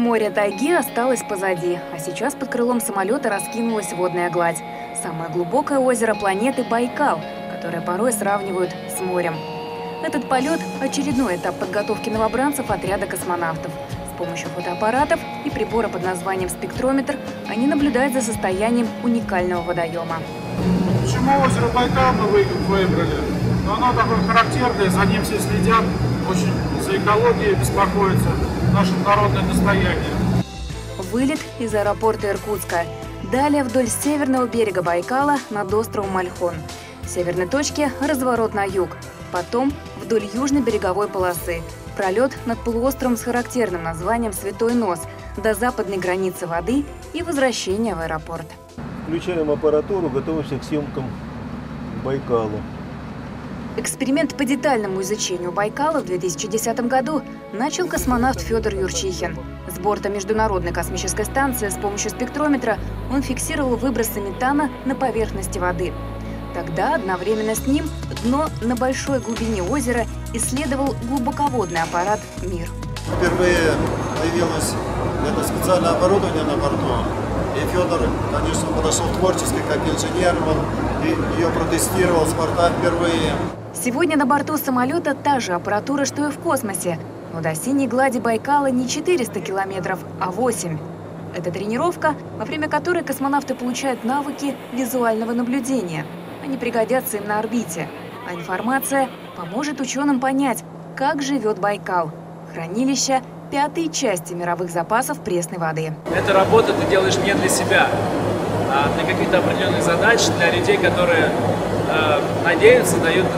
Море тайги осталось позади, а сейчас под крылом самолета раскинулась водная гладь. Самое глубокое озеро планеты Байкал, которое порой сравнивают с морем. Этот полет – очередной этап подготовки новобранцев отряда космонавтов. С помощью фотоаппаратов и прибора под названием спектрометр они наблюдают за состоянием уникального водоема. Почему озеро Байкал мы выбрали? Но оно такое характерное, за ним все следят, очень за экологией беспокоятся, наше народное достояние. Вылет из аэропорта Иркутска. Далее вдоль северного берега Байкала над островом Ольхон. В северной точке разворот на юг. Потом вдоль южной береговой полосы. Пролет над полуостровом с характерным названием «Святой Нос» до западной границы воды и возвращение в аэропорт. Включаем аппаратуру, готовимся к съемкам Байкалу. Эксперимент по детальному изучению Байкала в 2010 году начал космонавт Федор Юрчихин. С борта Международной космической станции с помощью спектрометра он фиксировал выбросы метана на поверхности воды. Тогда одновременно с ним дно на большой глубине озера исследовал глубоководный аппарат «Мир». Впервые появилось это специальное оборудование на борту. И Федор, конечно, подошел творчески, как инженер, он ее протестировал с борта впервые. Сегодня на борту самолета та же аппаратура, что и в космосе. Но до синей глади Байкала не 400 километров, а 8. Это тренировка, во время которой космонавты получают навыки визуального наблюдения. Они пригодятся им на орбите. А информация поможет ученым понять, как живет Байкал. Хранилище пятой части мировых запасов пресной воды. Эта работа ты делаешь не для себя, а для каких-то определенных задач, для людей, которые надеются,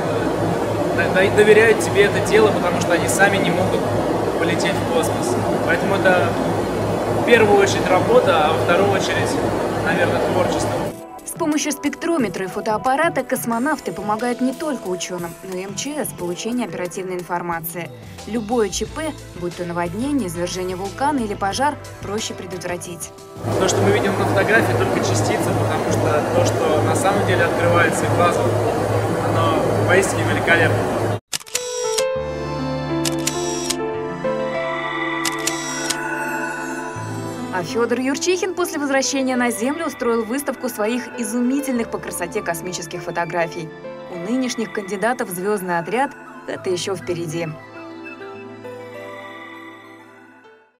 доверяют тебе это дело, потому что они сами не могут полететь в космос. Поэтому это в первую очередь работа, а во вторую очередь, наверное, творчество. С помощью спектрометра и фотоаппарата космонавты помогают не только ученым, но и МЧС в получении оперативной информации. Любое ЧП, будь то наводнение, извержение вулкана или пожар, проще предотвратить. То, что мы видим на фотографии, только частица, потому что то, что на самом деле открывается и глазу, оно поистине великолепно. А Федор Юрчихин после возвращения на Землю устроил выставку своих изумительных по красоте космических фотографий. У нынешних кандидатов в звездный отряд это еще впереди.